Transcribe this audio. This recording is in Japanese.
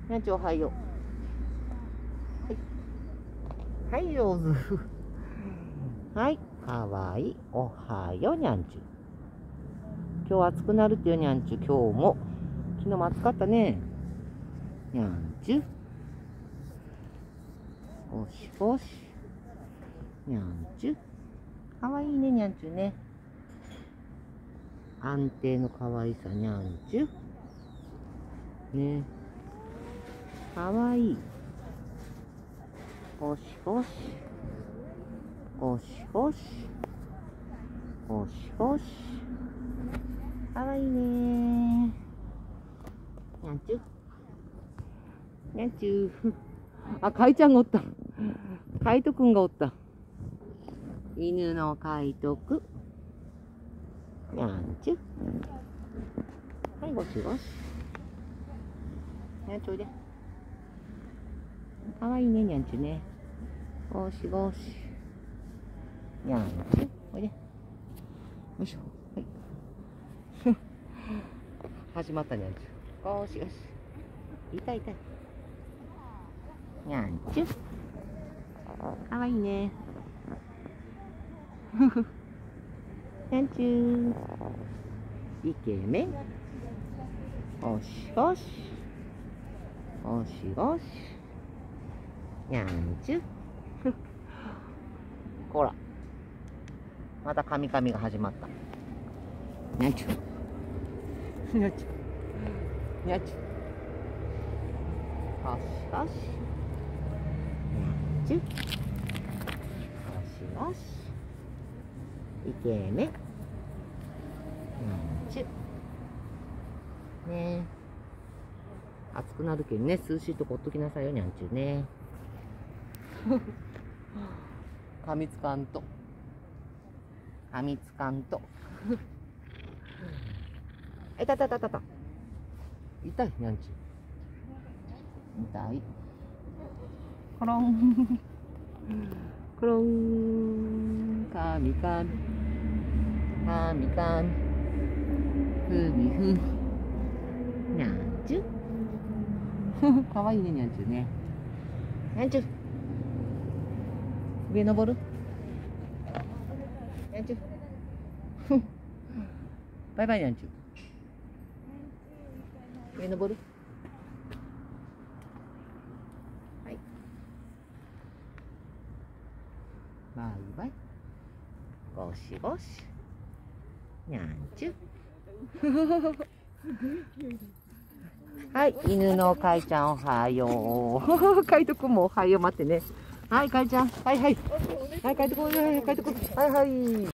にゃんちゅうおはよう。はい。はい、上手。はい。かわいい。おはよう、にゃんちゅう。今日暑くなるってよ、にゃんちゅう。今日も。昨日も暑かったね。にゃんちゅう。おしおし。にゃんちゅう。かわいいね、にゃんちゅうね。安定のかわいさ、にゃんちゅう。ね。かわいい。おしおし。おしおし。おしおし。かわいいねー。にゃんちゅう。にゃんちゅう。あ、かいちゃんがおった。かいとくんがおった。犬のかいとく。にゃんちゅう。はい、ごしごし。にゃんちゅうおいで。かわいいね、にゃんちゅうね。ごしごし。にゃんちゅう。おいで。よいしょ。はい。始まったにゃんちゅう。ごしごし。痛い痛い。にゃんちゅう。かわいいね。にゃんちゅう。イケメン。おしおし。おしおし。にゃんちゅう。ほら。またカミカミが始まった。にゃんちゅう。にゃんちゅう。にゃんちゅう。よしよし。にゃんちゅう。よしよし。イケメン。にゃんちゅう。ねえ。暑くなるけどね、涼しいとこおっときなさいよ、にゃんちゅうね。噛みつかんと。噛みつかんと。いたたたたた。痛い、にゃんちゅう。痛い。コロン。コロン。かみかみ。かみかみ。ふみふみ。にゃんちゅう。かわいいね、にゃんちゅうね。にゃんちゅう。上登る？にゃんちゅう。バイバイ、にゃんちゅう。上登る？はい。バイバイ。ごしごし。にゃんちゅう。はい、犬のかいちゃんおはよう。かいとくんもおはよう、待ってね。はい、かいちゃん。はいはい。はい、かいとくん、はいはい。はいはい。